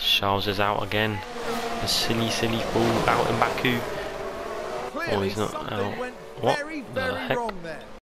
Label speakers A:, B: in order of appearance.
A: Charles is out again. A silly fool out in Baku. Oh, he's not out. What the heck?